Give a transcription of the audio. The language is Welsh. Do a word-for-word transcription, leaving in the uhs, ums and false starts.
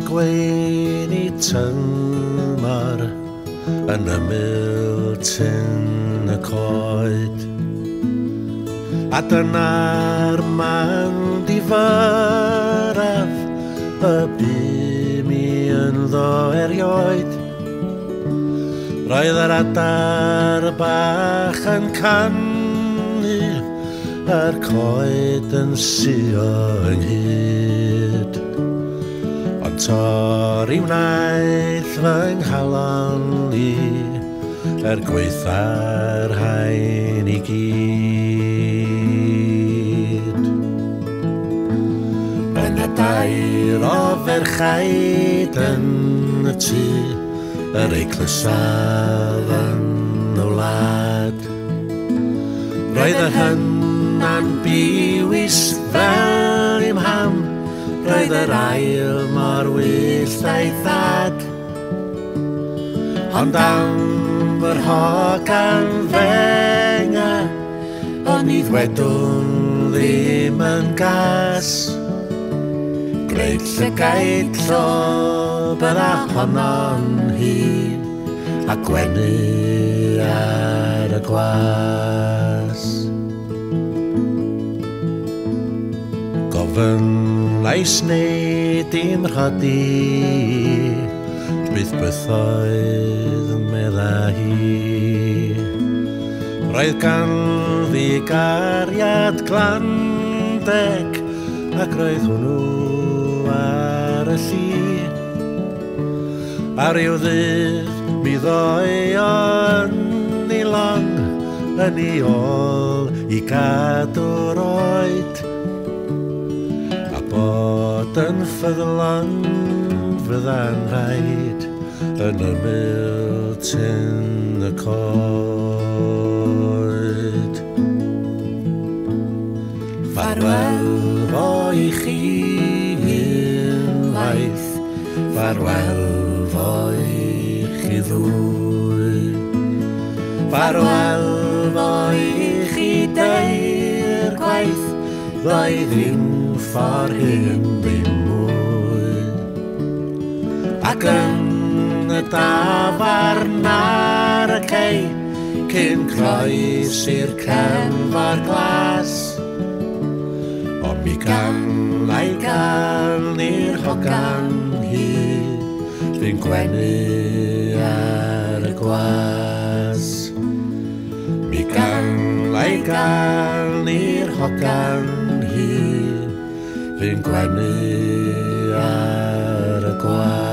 gweini tymor yn ymyl tyn y coed. A dyna'r man difyraf y bym i ynddo erioed. Roedd yr adar bach yn canu, yr coed yn suo ynghyd. Ond torri wnaeth fy nghalon i, er gweitha'r haen i gyd. Yna dair o ferchaid yn y tŷ, yr eiclysaf yn y wlad. Roedd y hynna'n biwys fel i'm ham, roedd yr ail mor wyllt a'i thad. Ond am yr hogan fenga, ond i ddwedwn ddim yn gas. Gwneud llygaid llob yr ahonon hi, a gwenu ar y gwas. Gofyn lais neud i'n rhodi, bydd bythoedd yn medda hi. Roedd gan ddi gariad glandeg, ac roedd hwnnw ar y lli. A ryw ddydd mi ddoi o'n i long yn i ôl i gadw'r oed. A bod yn ffyddlon fydda'n rhaid yn ymyl tyn y coed. Farwel fo i chi unwaith, farwel fo i chi ddwy. Farwel fo i chi deir gwaith, ddoi ddim ffordd hyn ddim mwy. Ac yn y dafarn ar y cei, cyn croes i'r cefnfor glas. Ond mi gan a'i gan i'r hogan hi, fi'n gwenu ar y gwas. Mi gan a'i gan i'r hogan hi, fi'n gwenu ar y gwas.